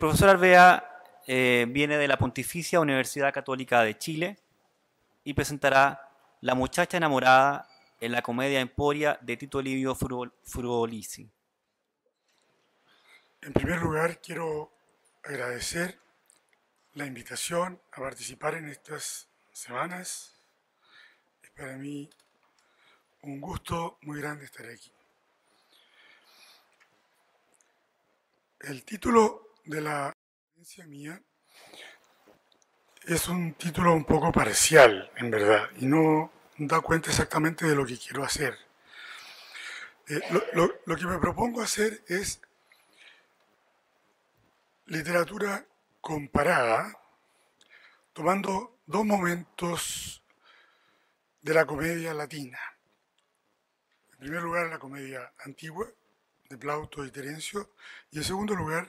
profesor Alvea viene de la Pontificia Universidad Católica de Chile y presentará La muchacha enamorada en la comedia Emporia de Tito Livio Fruolisi. En primer lugar, quiero agradecer la invitación a participar en estas semanas. Es para mí un gusto muy grande estar aquí. El título de la conferencia mía es un título un poco parcial, en verdad, y no da cuenta exactamente de lo que quiero hacer. Lo que me propongo hacer es literatura comparada, tomando dos momentos de la comedia latina. En primer lugar, la comedia antigua, de Plauto y Terencio, y en segundo lugar,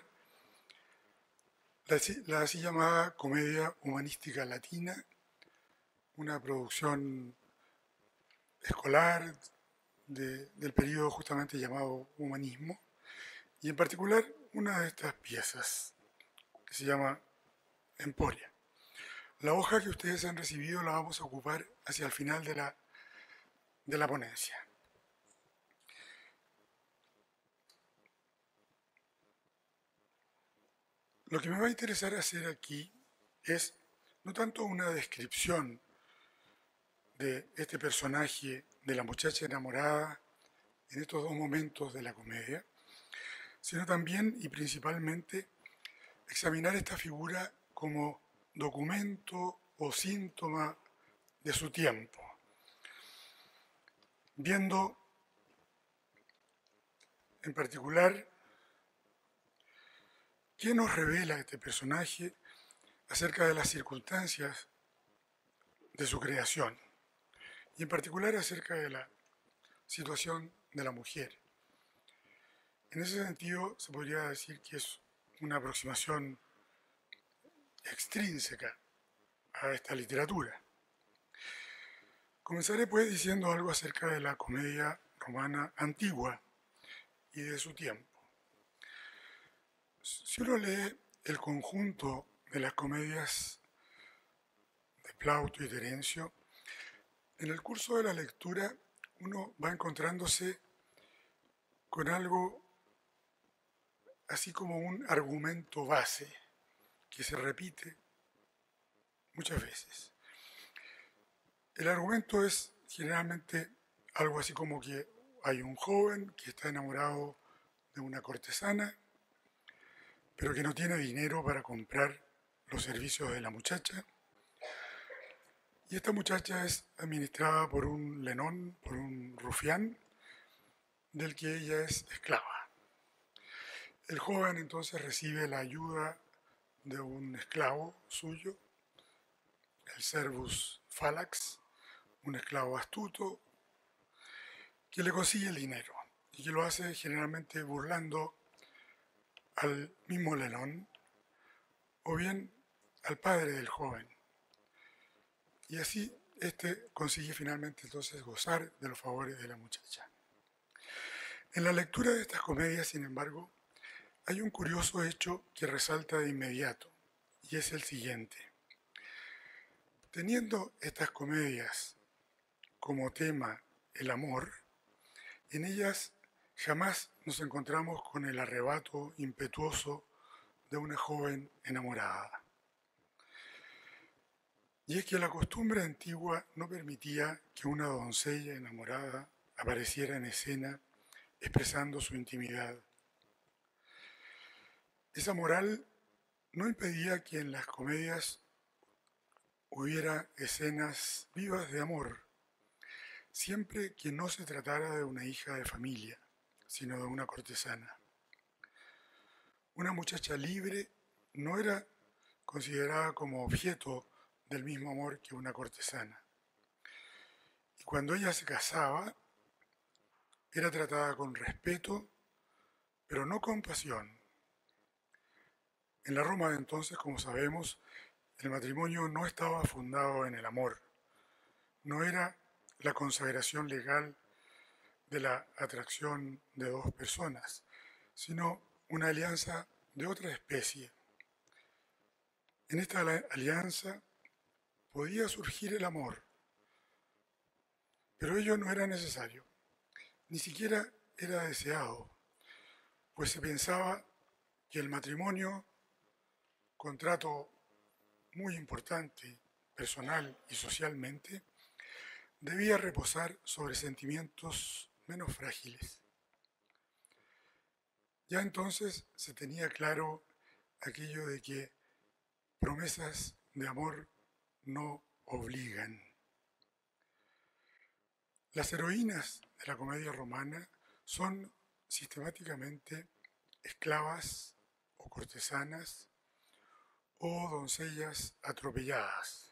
la así llamada comedia humanística latina, una producción escolar del periodo justamente llamado humanismo, y en particular una de estas piezas, que se llama Emporia. La hoja que ustedes han recibido la vamos a ocupar hacia el final de la ponencia. Lo que me va a interesar hacer aquí es no tanto una descripción de este personaje de la muchacha enamorada en estos dos momentos de la comedia, sino también y principalmente examinar esta figura como documento o síntoma de su tiempo, viendo en particular qué nos revela este personaje acerca de las circunstancias de su creación y en particular acerca de la situación de la mujer. En ese sentido se podría decir que es una aproximación extrínseca a esta literatura. Comenzaré pues diciendo algo acerca de la comedia romana antigua y de su tiempo. Si uno lee el conjunto de las comedias de Plauto y Terencio, en el curso de la lectura uno va encontrándose con algo así como un argumento base que se repite muchas veces. El argumento es generalmente algo así como que hay un joven que está enamorado de una cortesana, pero que no tiene dinero para comprar los servicios de la muchacha. Y esta muchacha es administrada por un lenón, por un rufián, del que ella es esclava. El joven entonces recibe la ayuda de un esclavo suyo, el servus Falax, un esclavo astuto, que le consigue el dinero y que lo hace generalmente burlando al mismo Lenón o bien al padre del joven. Y así este consigue finalmente entonces gozar de los favores de la muchacha. En la lectura de estas comedias, sin embargo, hay un curioso hecho que resalta de inmediato y es el siguiente. Teniendo estas comedias como tema el amor, en ellas jamás nos encontramos con el arrebato impetuoso de una joven enamorada. Y es que la costumbre antigua no permitía que una doncella enamorada apareciera en escena expresando su intimidad. Esa moral no impedía que en las comedias hubiera escenas vivas de amor, siempre que no se tratara de una hija de familia, sino de una cortesana. Una muchacha libre no era considerada como objeto del mismo amor que una cortesana. Y cuando ella se casaba, era tratada con respeto, pero no con pasión. En la Roma de entonces, como sabemos, el matrimonio no estaba fundado en el amor. No era la consagración legal de la atracción de dos personas, sino una alianza de otra especie, En esta alianza podía surgir el amor, pero ello no era necesario, ni siquiera era deseado, pues se pensaba que el matrimonio, contrato muy importante personal y socialmente, debía reposar sobre sentimientos menos frágiles. Ya entonces se tenía claro aquello de que promesas de amor no obligan. Las heroínas de la comedia romana son sistemáticamente esclavas o cortesanas o doncellas atropelladas.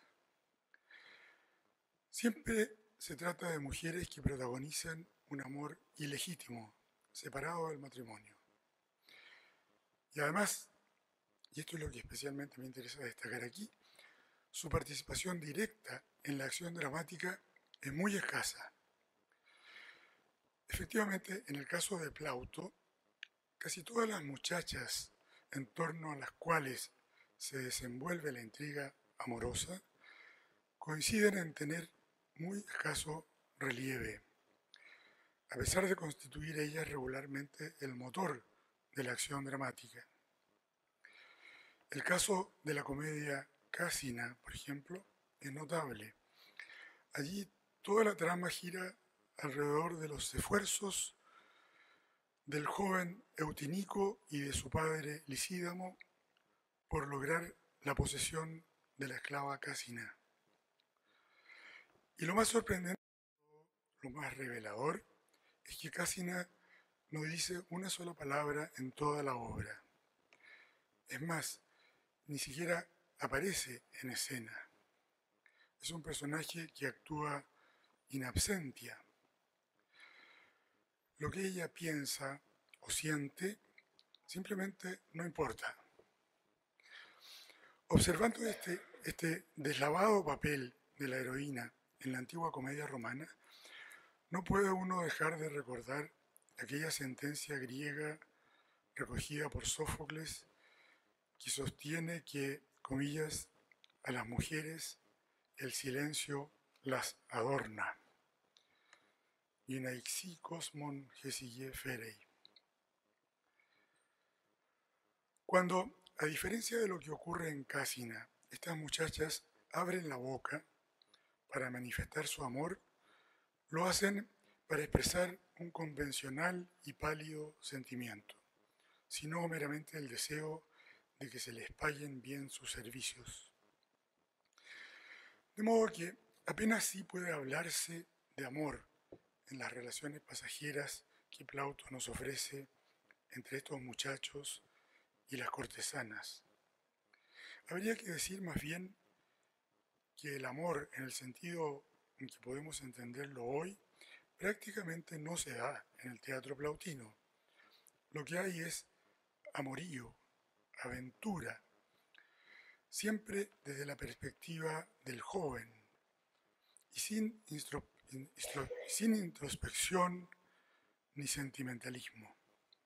Siempre se trata de mujeres que protagonizan un amor ilegítimo, separado del matrimonio. Y además, y esto es lo que especialmente me interesa destacar aquí, su participación directa en la acción dramática es muy escasa. Efectivamente, en el caso de Plauto, casi todas las muchachas en torno a las cuales se desenvuelve la intriga amorosa coinciden en tener muy escaso relieve, a pesar de constituir ellas regularmente el motor de la acción dramática. El caso de la comedia Casina, por ejemplo, es notable. Allí toda la trama gira alrededor de los esfuerzos del joven Eutinico y de su padre Lisídamo por lograr la posesión de la esclava Casina. Y lo más sorprendente, lo más revelador, es que Casina no dice una sola palabra en toda la obra. Es más, ni siquiera aparece en escena. Es un personaje que actúa in absentia. Lo que ella piensa o siente simplemente no importa. Observando este deslavado papel de la heroína en la antigua comedia romana, no puede uno dejar de recordar aquella sentencia griega recogida por Sófocles que sostiene que, comillas, a las mujeres el silencio las adorna. Inaixi cosmon hesiye ferei. Cuando, a diferencia de lo que ocurre en Casina, estas muchachas abren la boca para manifestar su amor, lo hacen para expresar un convencional y pálido sentimiento, sino meramente el deseo de que se les paguen bien sus servicios. De modo que apenas sí puede hablarse de amor en las relaciones pasajeras que Plauto nos ofrece entre estos muchachos y las cortesanas. Habría que decir más bien que el amor, en el sentido en que podemos entenderlo hoy, prácticamente no se da en el teatro plautino. Lo que hay es amorío, aventura, siempre desde la perspectiva del joven y sin introspección ni sentimentalismo.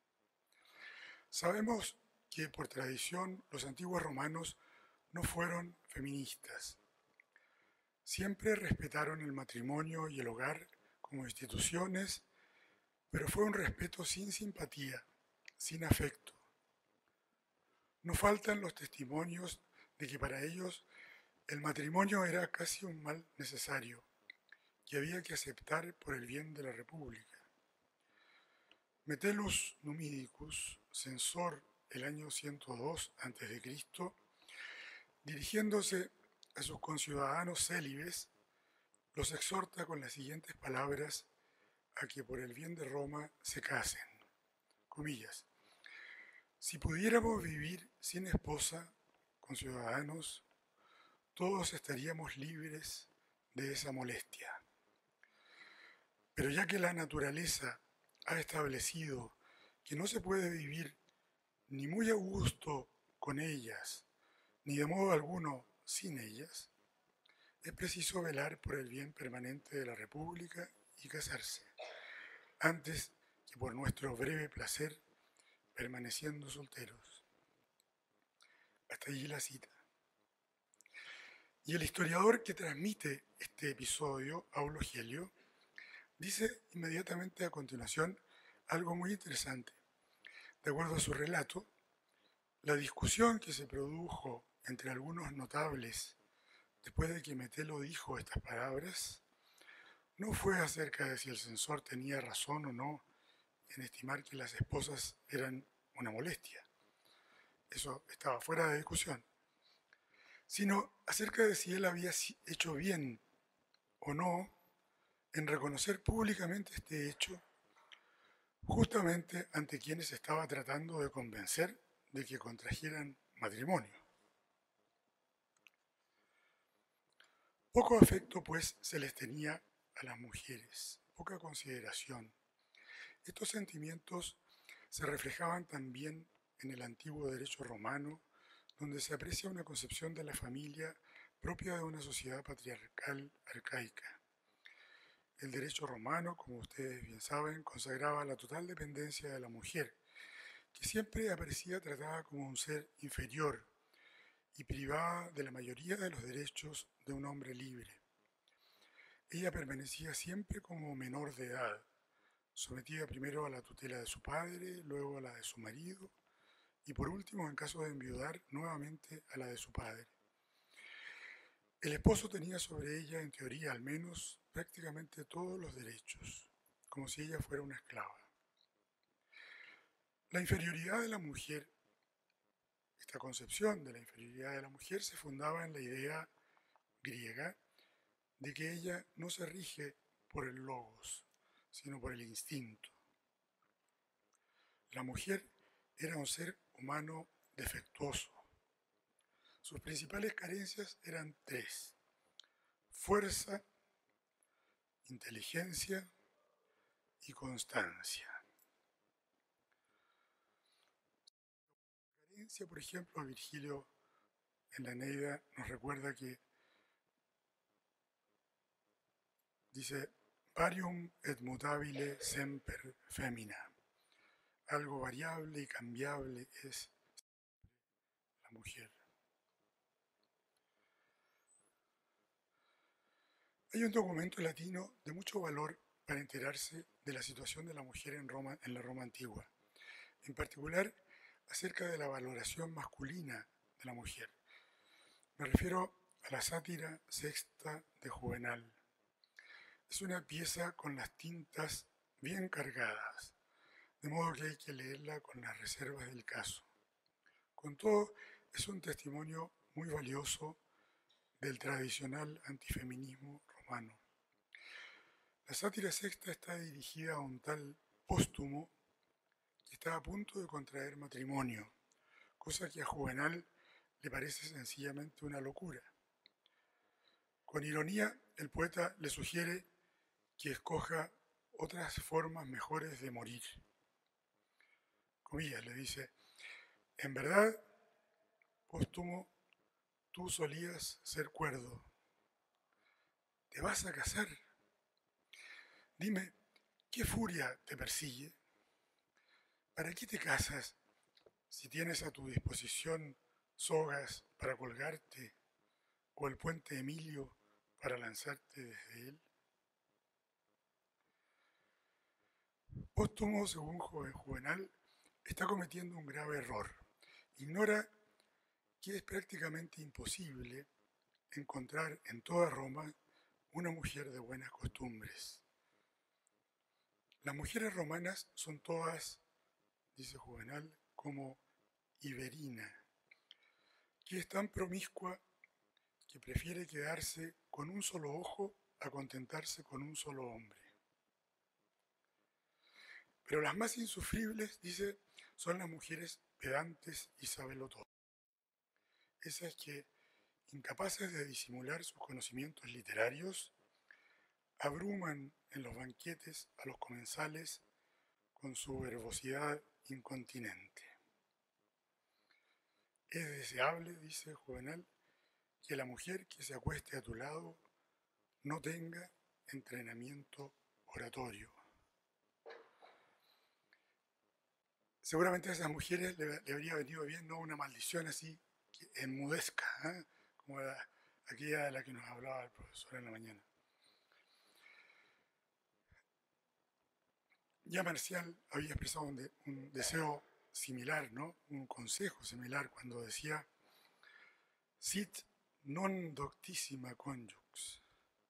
Sabemos que por tradición los antiguos romanos no fueron feministas. Siempre respetaron el matrimonio y el hogar como instituciones, pero fue un respeto sin simpatía, sin afecto. No faltan los testimonios de que para ellos el matrimonio era casi un mal necesario, que había que aceptar por el bien de la República. Metellus Numidicus, censor el año 102 a.C., dirigiéndose a sus conciudadanos célibes, los exhorta con las siguientes palabras a que por el bien de Roma se casen. Comillas. Si pudiéramos vivir sin esposa, conciudadanos, todos estaríamos libres de esa molestia. Pero ya que la naturaleza ha establecido que no se puede vivir ni muy a gusto con ellas, ni de modo alguno sin ellas, es preciso velar por el bien permanente de la República y casarse, antes que por nuestro breve placer, permaneciendo solteros. Hasta allí la cita. Y el historiador que transmite este episodio, Aulo Gelio, dice inmediatamente a continuación algo muy interesante. De acuerdo a su relato, la discusión que se produjo entre algunos notables después de que Metelo dijo estas palabras no fue acerca de si el censor tenía razón o no en estimar que las esposas eran una molestia. Eso estaba fuera de discusión. Sino acerca de si él había hecho bien o no en reconocer públicamente este hecho justamente ante quienes estaba tratando de convencer de que contrajeran matrimonio. Poco afecto, pues, se les tenía a las mujeres, poca consideración. Estos sentimientos se reflejaban también en el antiguo derecho romano, donde se aprecia una concepción de la familia propia de una sociedad patriarcal arcaica. El derecho romano, como ustedes bien saben, consagraba la total dependencia de la mujer, que siempre aparecía tratada como un ser inferior y privada de la mayoría de los derechos de un hombre libre. Ella permanecía siempre como menor de edad, sometida primero a la tutela de su padre, luego a la de su marido y por último, en caso de enviudar, nuevamente a la de su padre. El esposo tenía sobre ella, en teoría al menos, prácticamente todos los derechos, como si ella fuera una esclava. La inferioridad de la mujer, esta concepción de la inferioridad de la mujer se fundaba en la idea griega de que ella no se rige por el logos, sino por el instinto. La mujer era un ser humano defectuoso. Sus principales carencias eran tres: fuerza, inteligencia y constancia. La carencia, por ejemplo, Virgilio en la Eneida nos recuerda que dice varium et mutabile semper femina. Algo variable y cambiable es la mujer. Hay un documento latino de mucho valor para enterarse de la situación de la mujer en Roma, en la Roma antigua, en particular acerca de la valoración masculina de la mujer. Me refiero a la sátira sexta de Juvenal. Es una pieza con las tintas bien cargadas, de modo que hay que leerla con las reservas del caso. Con todo, es un testimonio muy valioso del tradicional antifeminismo romano. La sátira sexta está dirigida a un tal Póstumo que está a punto de contraer matrimonio, cosa que a Juvenal le parece sencillamente una locura. Con ironía, el poeta le sugiere que escoja otras formas mejores de morir. Comillas, le dice: en verdad, Póstumo, tú solías ser cuerdo. ¿Te vas a casar? Dime, ¿qué furia te persigue? ¿Para qué te casas si tienes a tu disposición sogas para colgarte o el puente Emilio para lanzarte desde él? Póstumo, según Juvenal, está cometiendo un grave error. Ignora que es prácticamente imposible encontrar en toda Roma una mujer de buenas costumbres. Las mujeres romanas son todas, dice Juvenal, como Iberina, que es tan promiscua que prefiere quedarse con un solo ojo a contentarse con un solo hombre. Pero las más insufribles, dice, son las mujeres pedantes y sabelotodas. Esas que, incapaces de disimular sus conocimientos literarios, abruman en los banquetes a los comensales con su verbosidad incontinente. Es deseable, dice Juvenal, que la mujer que se acueste a tu lado no tenga entrenamiento oratorio. Seguramente a esas mujeres le habría venido bien no una maldición así que enmudezca, ¿eh? Como a aquella de la que nos hablaba el profesor en la mañana. Ya Marcial había expresado un deseo similar, ¿no? Un consejo similar cuando decía sit non doctissima conjux.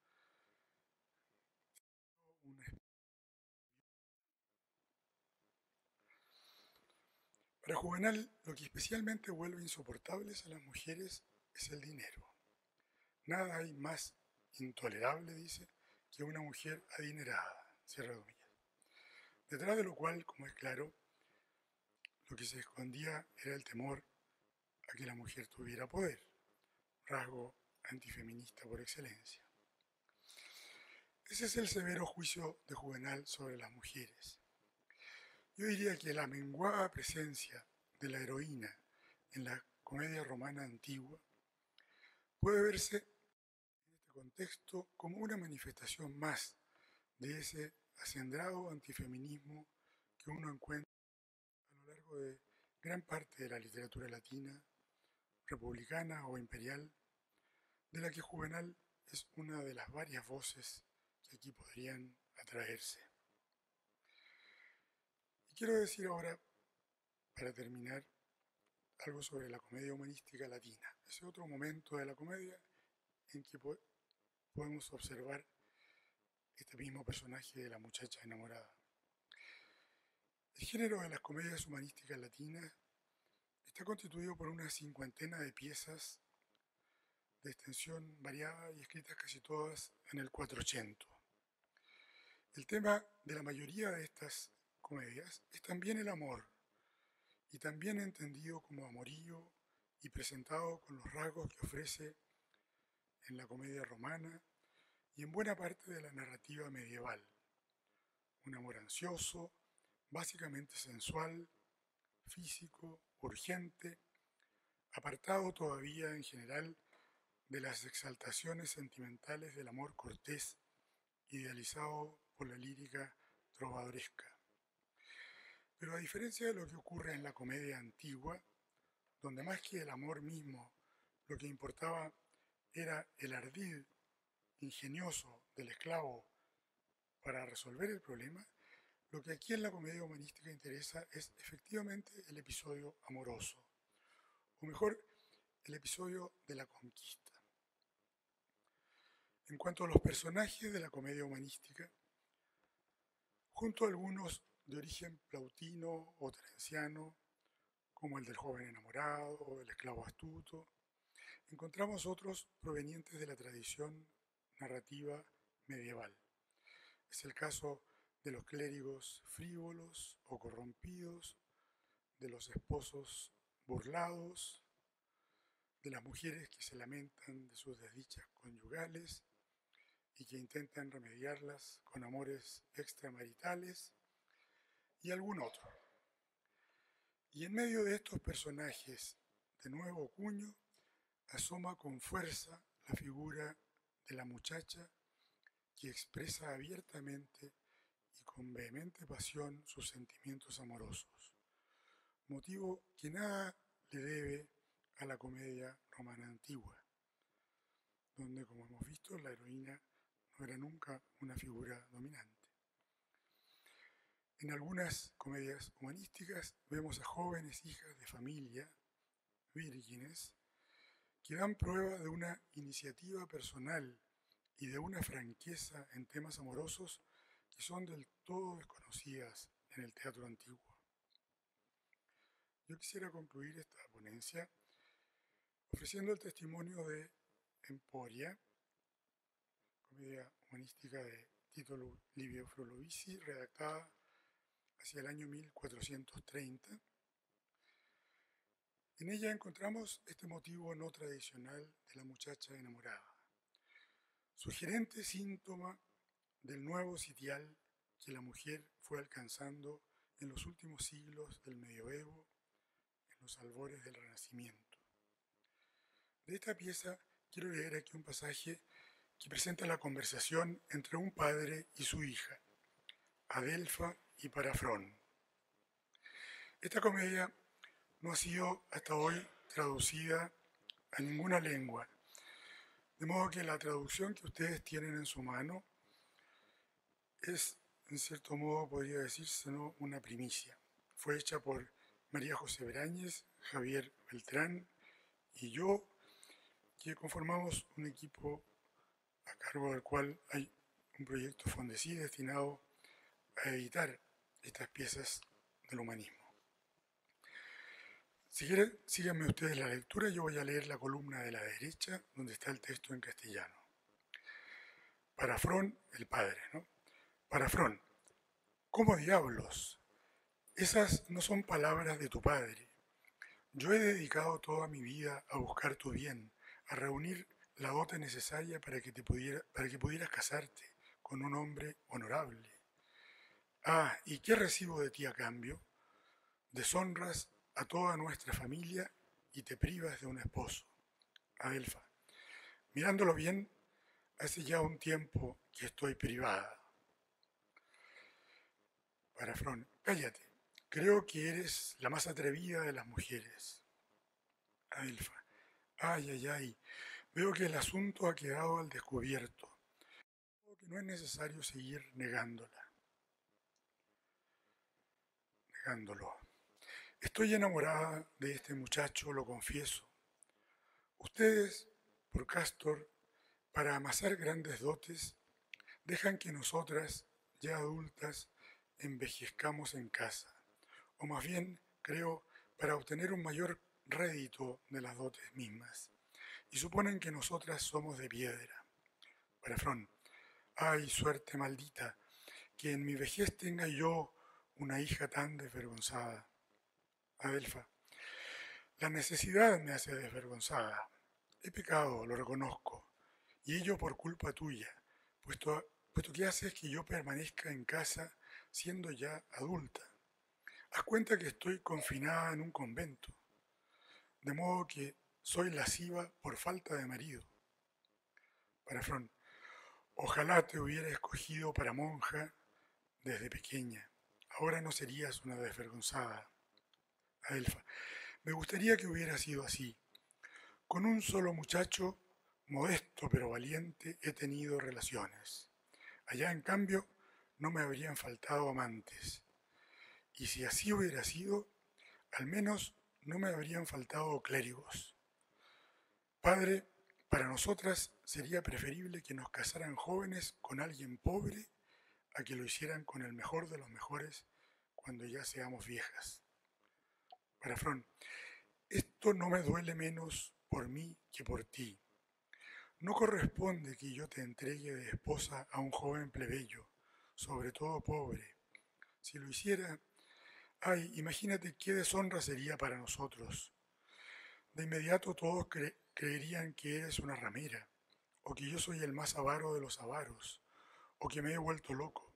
Para Juvenal, lo que especialmente vuelve insoportables a las mujeres es el dinero. Nada hay más intolerable, dice, que una mujer adinerada, cierra comillas. Detrás de lo cual, como es claro, lo que se escondía era el temor a que la mujer tuviera poder, rasgo antifeminista por excelencia. Ese es el severo juicio de Juvenal sobre las mujeres. Yo diría que la menguada presencia de la heroína en la comedia romana antigua puede verse en este contexto como una manifestación más de ese acendrado antifeminismo que uno encuentra a lo largo de gran parte de la literatura latina, republicana o imperial, de la que Juvenal es una de las varias voces que aquí podrían atraerse. Y quiero decir ahora, para terminar, algo sobre la comedia humanística latina, ese otro momento de la comedia en que podemos observar este mismo personaje de la muchacha enamorada. El género de las comedias humanísticas latinas está constituido por una cincuentena de piezas de extensión variada y escritas casi todas en el 400. El tema de la mayoría de estas comedias es también el amor, y también entendido como amorío y presentado con los rasgos que ofrece en la comedia romana y en buena parte de la narrativa medieval. Un amor ansioso, básicamente sensual, físico, urgente, apartado todavía en general de las exaltaciones sentimentales del amor cortés, idealizado por la lírica trovadoresca. Pero a diferencia de lo que ocurre en la comedia antigua, donde más que el amor mismo, lo que importaba era el ardid ingenioso del esclavo para resolver el problema, lo que aquí en la comedia humanística interesa es efectivamente el episodio amoroso, o mejor, el episodio de la conquista. En cuanto a los personajes de la comedia humanística, junto a algunos de origen plautino o terenciano, como el del joven enamorado o del esclavo astuto, encontramos otros provenientes de la tradición narrativa medieval. Es el caso de los clérigos frívolos o corrompidos, de los esposos burlados, de las mujeres que se lamentan de sus desdichas conyugales y que intentan remediarlas con amores extramaritales, y algún otro. Y en medio de estos personajes de nuevo cuño, asoma con fuerza la figura de la muchacha que expresa abiertamente y con vehemente pasión sus sentimientos amorosos, motivo que nada le debe a la comedia romana antigua, donde, como hemos visto, la heroína no era nunca una figura dominante. En algunas comedias humanísticas vemos a jóvenes hijas de familia, vírgenes, que dan prueba de una iniciativa personal y de una franqueza en temas amorosos que son del todo desconocidas en el teatro antiguo. Yo quisiera concluir esta ponencia ofreciendo el testimonio de Emporia, comedia humanística de Tito Livio Frulovici, redactada hacia el año 1430. En ella encontramos este motivo no tradicional de la muchacha enamorada, sugerente síntoma del nuevo sitial que la mujer fue alcanzando en los últimos siglos del medioevo, en los albores del Renacimiento. De esta pieza quiero leer aquí un pasaje que presenta la conversación entre un padre y su hija, Adelfa y Parafrón. Esta comedia no ha sido hasta hoy traducida a ninguna lengua, De modo que la traducción que ustedes tienen en su mano es, en cierto modo, podría decirse, ¿no?, una primicia. Fue hecha por María José Brañez, Javier Beltrán y yo, que conformamos un equipo a cargo del cual hay un proyecto Fondecí destinado a editar estas piezas del humanismo. Si quieren, síganme ustedes la lectura, yo voy a leer la columna de la derecha, donde está el texto en castellano. Para Frón, el padre, ¿no? Para Frón, ¿cómo diablos? Esas no son palabras de tu padre. Yo he dedicado toda mi vida a buscar tu bien, a reunir la dote necesaria para que pudieras casarte con un hombre honorable. Ah, ¿y qué recibo de ti a cambio? Deshonras a toda nuestra familia y te privas de un esposo. Adelfa, mirándolo bien, hace ya un tiempo que estoy privada. Para Frón, cállate, creo que eres la más atrevida de las mujeres. Adelfa, ay, ay, ay, veo que el asunto ha quedado al descubierto. Creo que no es necesario seguir negándolo. Estoy enamorada de este muchacho, lo confieso. Ustedes, por Castor, para amasar grandes dotes, dejan que nosotras, ya adultas, envejezcamos en casa, o más bien, creo, para obtener un mayor rédito de las dotes mismas, y suponen que nosotras somos de piedra. Para Frón, ay, suerte maldita, que en mi vejez tenga yo una hija tan desvergonzada. Adelfa, la necesidad me hace desvergonzada. He pecado, lo reconozco, y ello por culpa tuya, puesto que haces que yo permanezca en casa siendo ya adulta. Haz cuenta que estoy confinada en un convento, de modo que soy lasciva por falta de marido. Para Frón, ojalá te hubiera escogido para monja desde pequeña. Ahora no serías una desvergonzada. Adelfa, me gustaría que hubiera sido así. Con un solo muchacho, modesto pero valiente, he tenido relaciones. Allá, en cambio, no me habrían faltado amantes. Y si así hubiera sido, al menos no me habrían faltado clérigos. Padre, para nosotras sería preferible que nos casaran jóvenes con alguien pobre a que lo hicieran con el mejor de los mejores cuando ya seamos viejas. Para Frón, esto no me duele menos por mí que por ti. No corresponde que yo te entregue de esposa a un joven plebeyo, sobre todo pobre. Si lo hiciera, ay, imagínate qué deshonra sería para nosotros. De inmediato todos creerían que eres una ramera, o que yo soy el más avaro de los avaros, o que me he vuelto loco.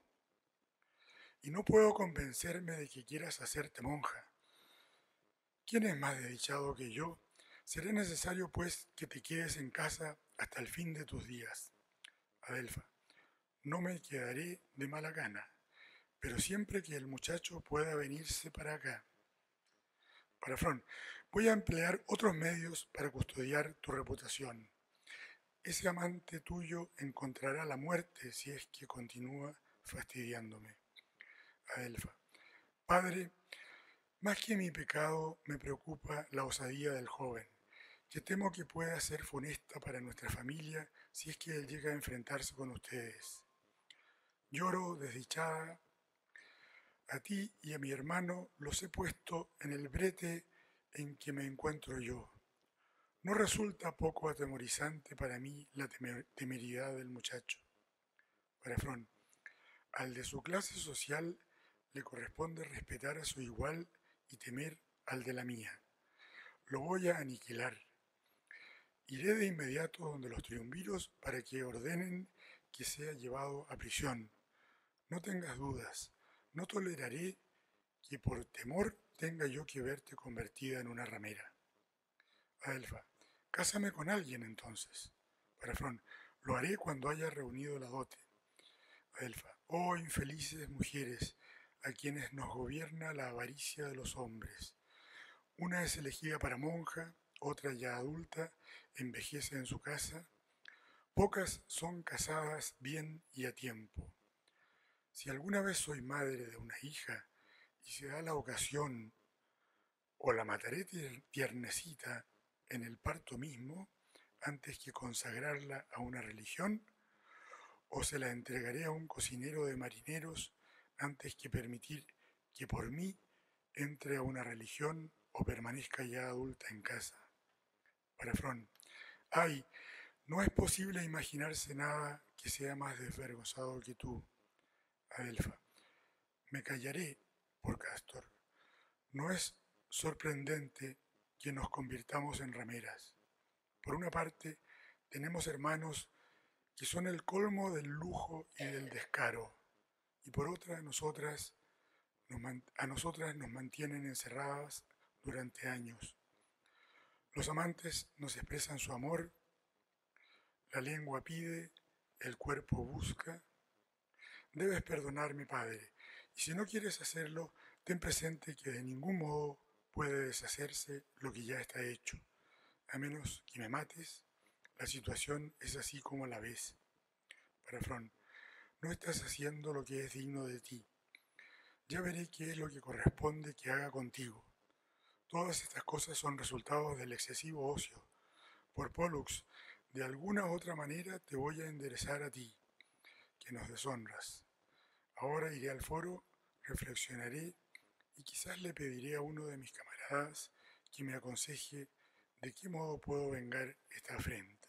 Y no puedo convencerme de que quieras hacerte monja. ¿Quién es más desdichado que yo? Será necesario, pues, que te quedes en casa hasta el fin de tus días. Adelfa, no me quedaré de mala gana, pero siempre que el muchacho pueda venirse para acá. Para Frón, voy a emplear otros medios para custodiar tu reputación. Ese amante tuyo encontrará la muerte si es que continúa fastidiándome. Adelfa, padre, más que mi pecado me preocupa la osadía del joven, que temo que pueda ser funesta para nuestra familia si es que él llega a enfrentarse con ustedes. Lloro, desdichada. A ti y a mi hermano los he puesto en el brete en que me encuentro yo. No resulta poco atemorizante para mí la temeridad del muchacho. Para Frón, al de su clase social le corresponde respetar a su igual y temer al de la mía. Lo voy a aniquilar. Iré de inmediato donde los triunviros para que ordenen que sea llevado a prisión. No tengas dudas, no toleraré que por temor tenga yo que verte convertida en una ramera. Adelfa, cásame con alguien entonces. Para Frón, lo haré cuando haya reunido la dote. Adelfa, oh infelices mujeres, a quienes nos gobierna la avaricia de los hombres. Una es elegida para monja, otra ya adulta, envejece en su casa. Pocas son casadas bien y a tiempo. Si alguna vez soy madre de una hija y se da la ocasión, o la mataré tiernecita en el parto mismo, antes que consagrarla a una religión, o se la entregaré a un cocinero de marineros antes que permitir que por mí entre a una religión o permanezca ya adulta en casa. Parafrón. Ay, no es posible imaginarse nada que sea más desvergonzado que tú. Adelfa. Me callaré por Castor. No es sorprendente que nos convirtamos en rameras. Por una parte, tenemos hermanos que son el colmo del lujo y del descaro, y por otra, a nosotras nos mantienen encerradas durante años. Los amantes nos expresan su amor, la lengua pide, el cuerpo busca. Debes perdonarme, Padre, y si no quieres hacerlo, ten presente que de ningún modo puede deshacerse lo que ya está hecho. A menos que me mates, la situación es así como la ves. Parafrón. No estás haciendo lo que es digno de ti. Ya veré qué es lo que corresponde que haga contigo. Todas estas cosas son resultados del excesivo ocio. Por Pollux, de alguna u otra manera te voy a enderezar a ti, que nos deshonras. Ahora iré al foro, reflexionaré y quizás le pediré a uno de mis camaradas que me aconseje de qué modo puedo vengar esta afrenta.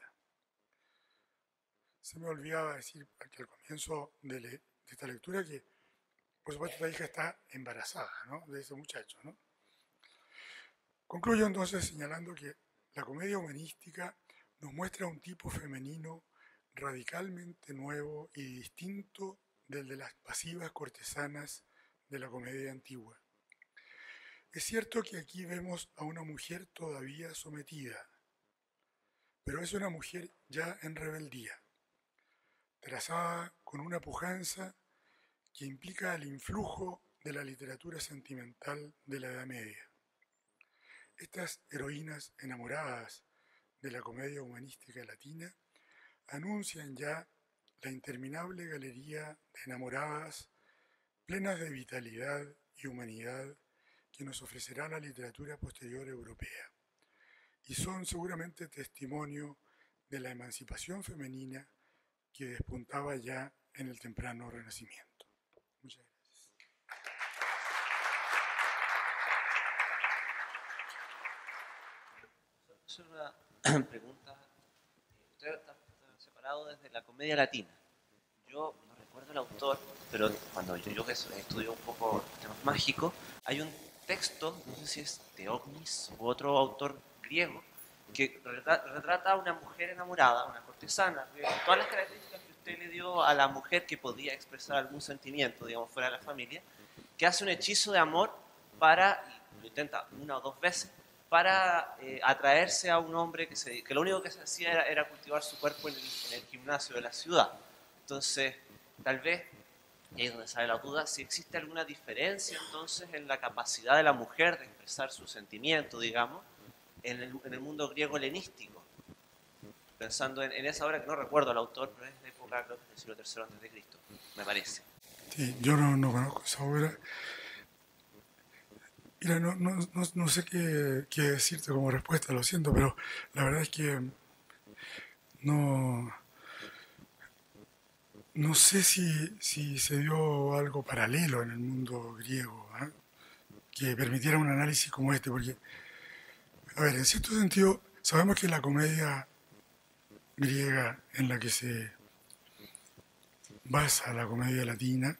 Se me olvidaba decir que al comienzo de esta lectura que, por supuesto, la hija está embarazada, ¿no?, de ese muchacho, ¿no? Concluyo entonces señalando que la comedia humanística nos muestra un tipo femenino radicalmente nuevo y distinto del de las pasivas cortesanas de la comedia antigua. Es cierto que aquí vemos a una mujer todavía sometida, pero es una mujer ya en rebeldía, trazada con una pujanza que implica el influjo de la literatura sentimental de la Edad Media. Estas heroínas enamoradas de la comedia humanística latina anuncian ya la interminable galería de enamoradas plenas de vitalidad y humanidad que nos ofrecerá la literatura posterior europea, y son seguramente testimonio de la emancipación femenina que despuntaba ya en el temprano Renacimiento. Muchas gracias. Es una pregunta. Usted está separado desde la comedia latina. Yo no recuerdo el autor, pero cuando yo que estudio un poco temas mágicos, hay un texto, no sé si es Teognis u otro autor griego, que retrata a una mujer enamorada, una cortesana, con todas las características que usted le dio a la mujer que podía expresar algún sentimiento, digamos, fuera de la familia, que hace un hechizo de amor para, y lo intenta una o dos veces, para atraerse a un hombre que lo único que se hacía era cultivar su cuerpo en el gimnasio de la ciudad. Entonces, tal vez, y ahí es donde sale la duda, si existe alguna diferencia entonces en la capacidad de la mujer de expresar su sentimiento, digamos, en el mundo griego helenístico. Pensando en esa obra que no recuerdo el autor, pero es de época, creo que es del siglo III a.C., me parece. Sí, yo no conozco esa obra. Mira, no sé qué decirte como respuesta, lo siento, pero la verdad es que no sé si se dio algo paralelo en el mundo griego, ¿eh?, que permitiera un análisis como este, porque, a ver, en cierto sentido, sabemos que la comedia griega en la que se basa la comedia latina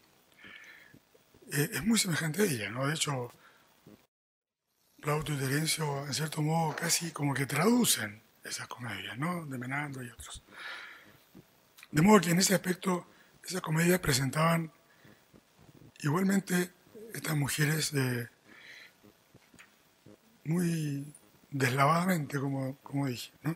es muy semejante a ella, ¿no? De hecho, Plauto y Terencio, en cierto modo, casi como que traducen esas comedias, ¿no?, de Menandro y otros. De modo que en ese aspecto, esas comedias presentaban igualmente estas mujeres muy deslavadamente, como dije, ¿no?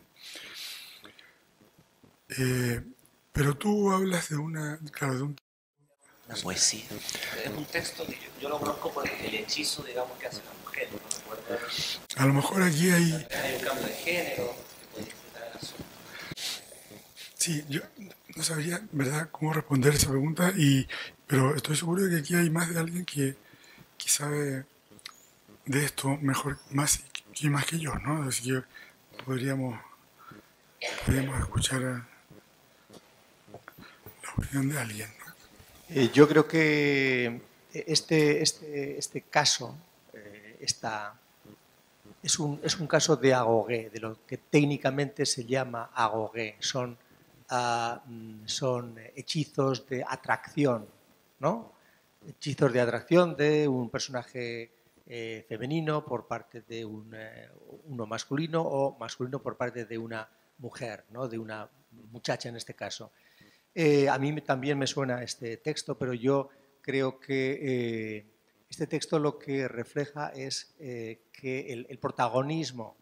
Pero tú hablas de una poesía. Es un texto que yo lo conozco por el hechizo, digamos, que hace la mujer. No recuerdo. A lo mejor aquí hay un cambio de género que puede interpretar el asunto. Sí, yo no sabría, ¿verdad?, cómo responder esa pregunta, pero estoy seguro de que aquí hay más de alguien que sabe de esto mejor, más que yo, ¿no? Así que podríamos escuchar la opinión de alguien, ¿no? Yo creo que este caso es un caso de agogué, de lo que técnicamente se llama agogué. Son hechizos de atracción, ¿no? Hechizos de atracción de un personaje femenino por parte de uno masculino o masculino por parte de una mujer, ¿no? De una muchacha en este caso. A mí también me suena este texto, pero yo creo que este texto lo que refleja es que el protagonismo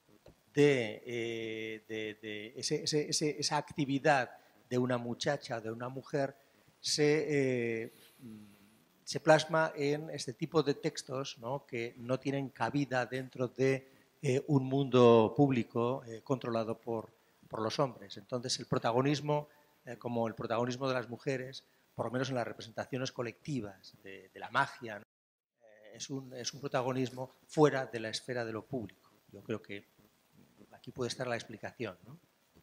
de esa actividad de una muchacha, de una mujer, se plasma en este tipo de textos, ¿no?, que no tienen cabida dentro de un mundo público controlado por los hombres. Entonces, el protagonismo, como el protagonismo de las mujeres, por lo menos en las representaciones colectivas de la magia, ¿no?, es un protagonismo fuera de la esfera de lo público. Yo creo que aquí puede estar la explicación, ¿no?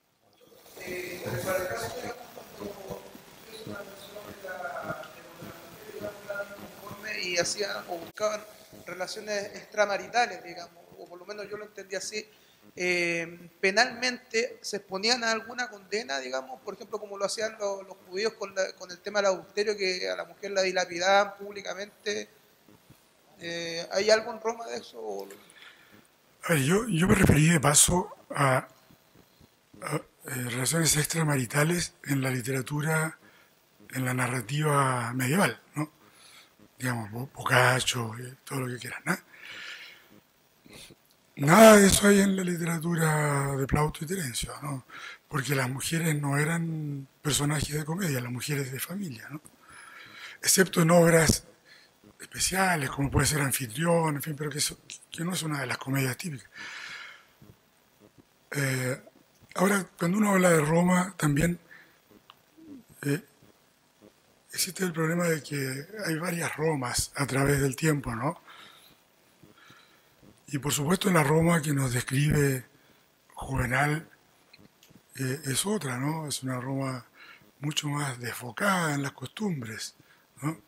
Y hacían o buscaban relaciones extramaritales, digamos, o por lo menos yo lo entendí así. Penalmente se exponían a alguna condena, digamos, por ejemplo, como lo hacían los judíos con el tema del adulterio, que a la mujer la dilapidaban públicamente. ¿Hay algo en Roma de eso? A ver, yo me referí de paso a relaciones extramaritales en la literatura, en la narrativa medieval, ¿no? Digamos, Boccaccio, todo lo que quieras, ¿no? Nada de eso hay en la literatura de Plauto y Terencio, ¿no? Porque las mujeres no eran personajes de comedia, las mujeres de familia, ¿no? Excepto en obras especiales, como puede ser Anfitrión, en fin, pero que no es una de las comedias típicas. Ahora, cuando uno habla de Roma, también existe el problema de que hay varias Romas a través del tiempo, ¿no? Y por supuesto la Roma que nos describe Juvenal es otra, ¿no? Es una Roma mucho más desfocada en las costumbres, ¿no?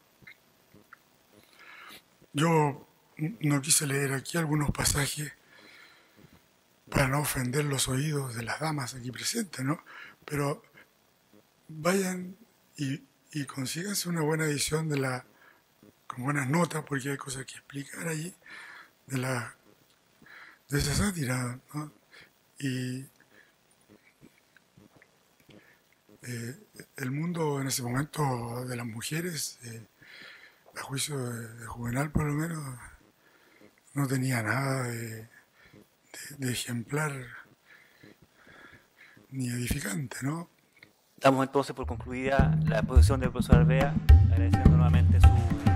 Yo no quise leer aquí algunos pasajes para no ofender los oídos de las damas aquí presentes, ¿no? Pero vayan y consíganse una buena edición con buenas notas, porque hay cosas que explicar allí de esa sátira, ¿no? Y el mundo en ese momento de las mujeres, a juicio de Juvenal por lo menos, no tenía nada de ejemplar ni edificante, ¿no? Damos entonces por concluida la exposición del profesor Arbea, agradeciendo nuevamente su